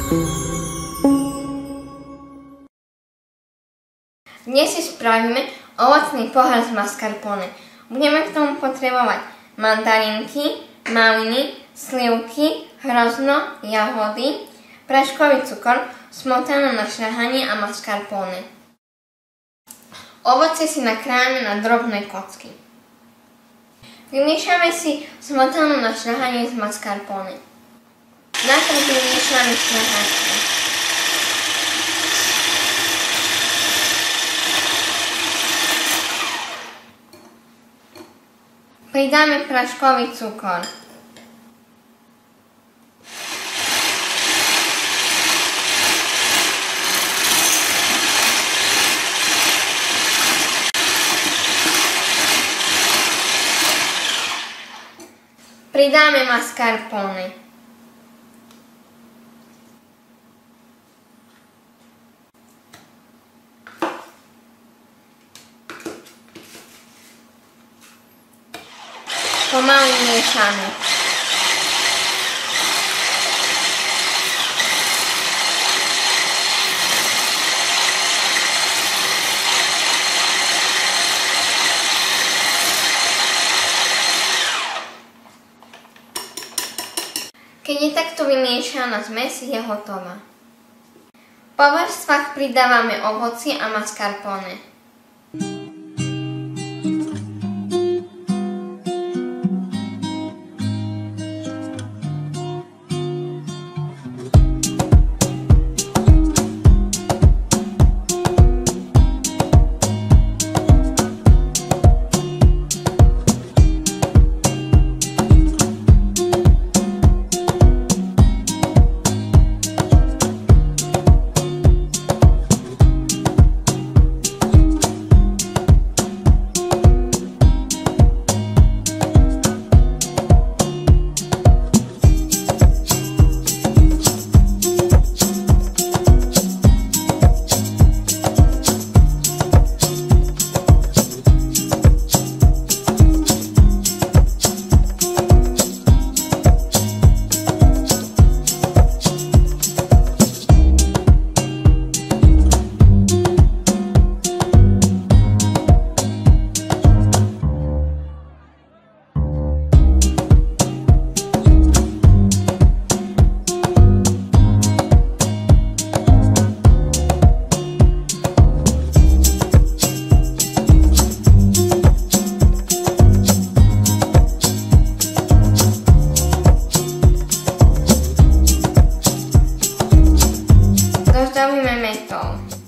Dnes si spravíme ovocný pohár z mascarpone. Budeme k tomu potrebovať mandarinky, maliny, slivky, hrozno, jahody, práškový cukor, smotanu na šľahanie a mascarpone. Ovocie si nakrájame na drobné kocky. Vymiešame si smotanu na šľahanie z mascarpone. Najprv vymiešame šľahačku. Pridáme práškový cukor. Pridáme mascarpone. Pomaly miešame. Keď je takto vymiešaná zmes, je hotová. Po vrstvách pridávame ovocie a mascarpone. Rozdávime metou.